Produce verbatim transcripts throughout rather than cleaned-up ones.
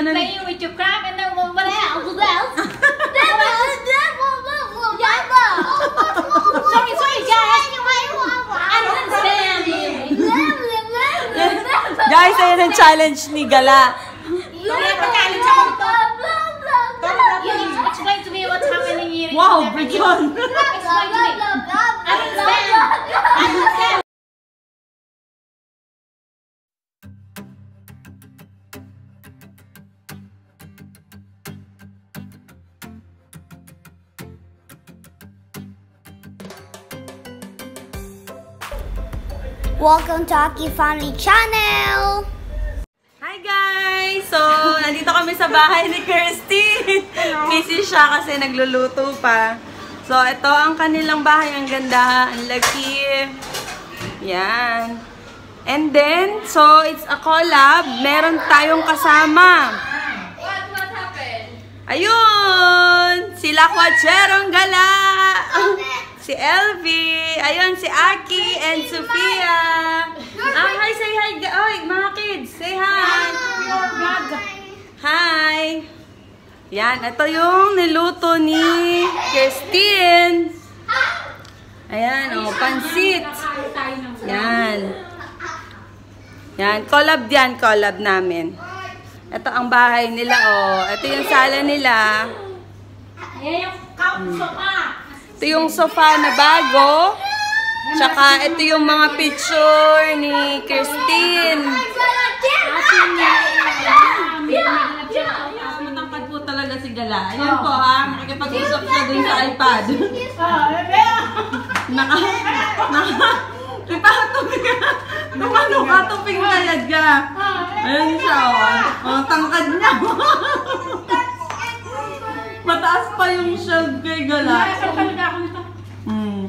ano. Playing with your crab and then what else? What else? Sorry, sorry, guys. I don't understand you. Guys, ayun ang challenge ni Gala. Challenge ako ito. You need to explain to me what's happening here. Wow, Bridyon. Explain to me. I understand. I understand. Welcome to Aki Family Channel! Hi guys! So, nandito kami sa bahay ni Kirsty. Busy siya kasi nagluluto pa. So, ito ang kanilang bahay. Ang ganda, ang laki. Yan. And then, so, it's a collab. Meron tayong kasama. What, what happened? Ayun! Si Lakwacherong Gala! Si Elvie, ayun si Aki and Sophia. Ah, hi, say hi. Oy, mga kids, say hi. Hi. Yan, ito yung niluto ni Kirstine. Ayan, oh, pansit. Yan. Yan, collab yan, collab namin. Ito ang bahay nila, oh. Ito yung sala nila. Ayan yung couch sofa. Ito yung sofa na bago. Tsaka ito yung mga picture ni Kirstine. Matangkad po talaga si Gala. Ayan po ha, makikipag-usap siya dun sa iPad. Naka, naka, ipatuping ka. Tumano ka, tuping layad ka. Ayan siya o. Ang tangkad niya. Mataas pa yung shelf kay Gala. Nasaan talaga ako nito? Hmm.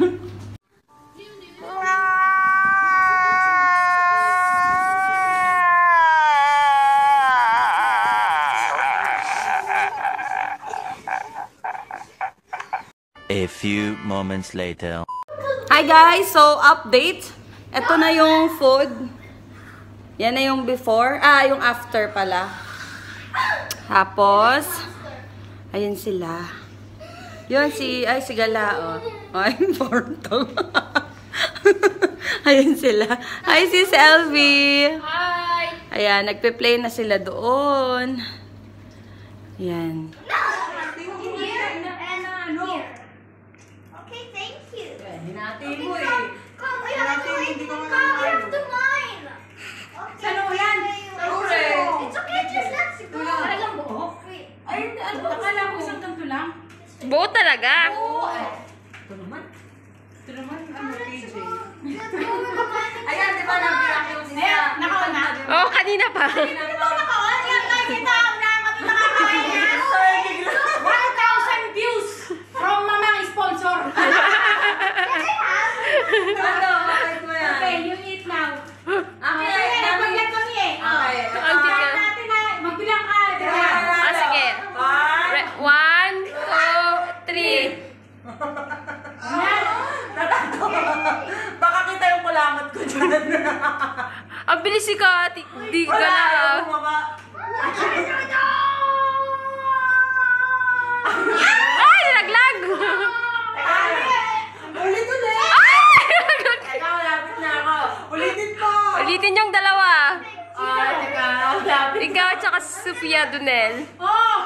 A few moments later. Hi guys! So, update. Ito na yung food. Yan na yung before. Ah, yung after pala. Tapos, ayun sila. Yun si, ay si Gala, oh. Ay, portal. Ayun sila. Ay, si Elvie. Hi! Ayan, nagpe-play na sila doon. Ayan. Okay, thank you. Hinati Okay, mo eh. come, come, we have to wait. Come, we have to mine. Okay. Saan mo yan? Ure. It's okay, just let's go. Talagang buo? Wait. Ay, ano? Akala ko isang ganito lang. Buo talaga. Oo. Ito naman. Ito naman, ano, P J. Let's go. Ayan, di ba nag-react yung siya? Ayan, naka-on na. Oo, kanina pa. Di ba naka-on? Yan, nakikita ko na kami nakakain. one thousand views from mamang sponsor. Ano, bakit mo yan? Okay, you eat now. Okay, Okay, nagpaglag kami eh. Okay. Kaya natin na, magbilang ka. Ah, sige. One, two, three. Baka kita yung kulangot ko dyan. Ang bilis si ka, di ka Wala, na. ayaw bumaba. Ay, nalaglag! Ulit ulit. Ay, nalaglag! Teka, malapit na ako. Ulitin mo. Ulitin yung dalawa. Ah, teka, malapit. Ikaw at saka Sophia Dunel. Oh!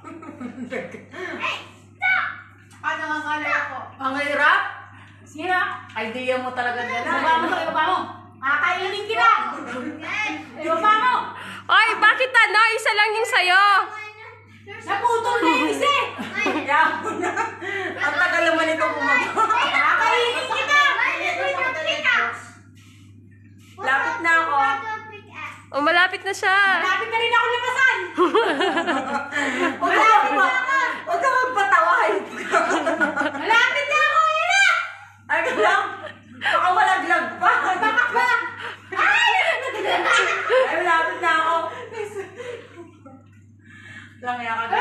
Ano nga ngalay ako? Ang hirap. Sino? Idea mo talaga gala. Ibaba mo to, ibaba mo. Kakainin kita. Ibaba mo. Ay, bakit ano? Isa lang yung sayo. Naputol na yung isa. Kaya mo na. Ang tagal naman ito bumaba. Kakainin kita. Lapit na ako. O, malapit na siya. Malapit na rin ako labasan. Malapit na ako. Huwag ka magpatawa. Malapit na ako. Yun na. Ay, lang. Baka malaglag pa. Baka ba? Ay! Ay, malapit na ako. Lang, yan ka.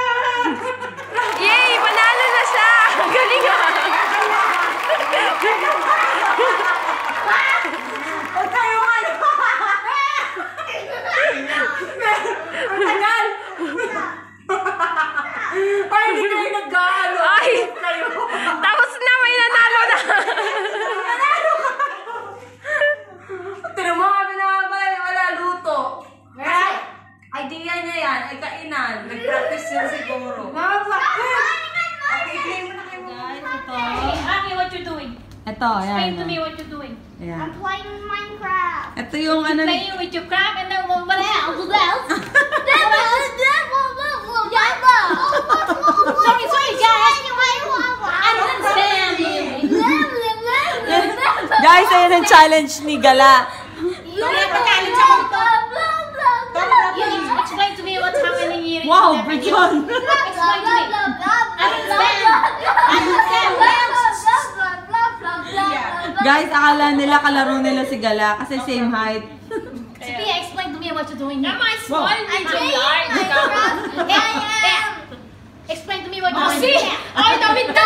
Yay! Panalo na siya! Galing ah! Huwag tayo ano. Ang tagal. idea niya yan, ay kainan. Nag-practice yan siguro. Okay, play mo na kayo. Guys, ito. Aki, what you doing? Ito, ayan. Explain to me what you doing. Ayan. I'm playing Minecraft. Ito yung ano ni... Playing with your crab and then what else? What else? Sorry, sorry, guys. I don't understand you. Guys, ayan ang challenge ni Gala. You explain to me what's happening here. Wow, Bridyon! Explain to me. I understand. I understand. Guys, akala nila kalaro nila si Gala kasi same height. Sophia, explain to me what you're doing here. Am I small? Wow. I'm large. Explain to me what you're Oh, doing see? here. Ay, damit daw!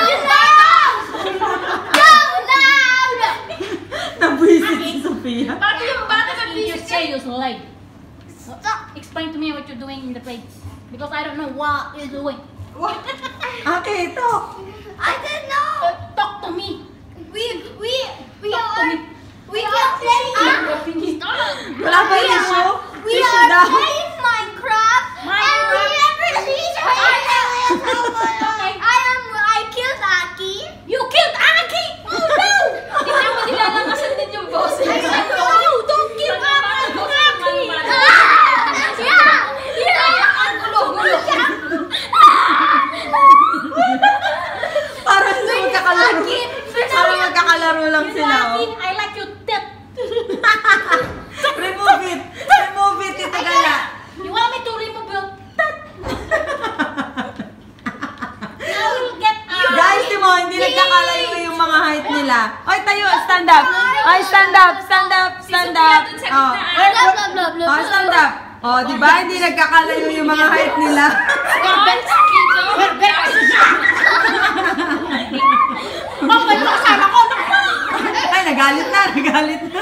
Nabwisit si Sophia. Bakit yung bata sa Your business? serious leg. Explain to me what you're doing in the plate. Because I don't know what you're doing. Okay, ito. I didn't know. Talk to me. We we we Talk to are me. we are playing. Wala ba yung issue? We Issue are daw. playing Minecraft. And we never see each other. I am I killed Aki. You killed Aki! Oh no! Tingnan mo, nilalakasan din yung boses. I said no, you don't kill Aki. Aki! Ah! Yeah! Yeah! Ang gulo-gulo. Parang sila magkakalaro. Parang magkakalaro lang sila. Aki, Oh. I like your tit. Remove it. Remove it, Tita Gala. You want me to remove your tit? Now we'll get out. Guys, di mo, hindi nagkakalayo yung mga height nila. Oy, tayo, stand up. Oy, stand up, stand up, stand up. Oh. Blah blah blah blah. Oh, stand up. Oh, di ba? Hindi nagkakalayo yung mga height nila. Guys, Oh, may kasama ko. Ay, nagalit na, nagalit na.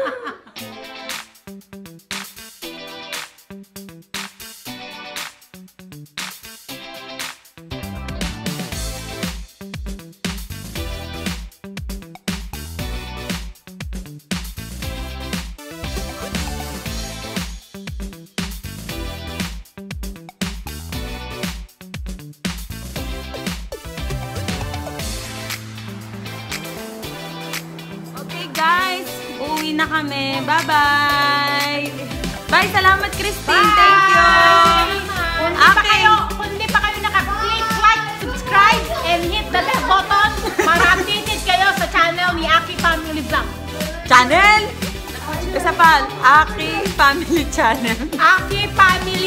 Okay guys, uuwi na kami. Bye-bye! Bye! Salamat, Christine! Thank you! Kung hindi pa Okay. kayo, kung hindi pa kayo naka-click, like, subscribe, and hit the bell button para updated kayo sa channel ni Aki Family Vlog. Channel! Isa pa, Aki Family Channel. Aki Family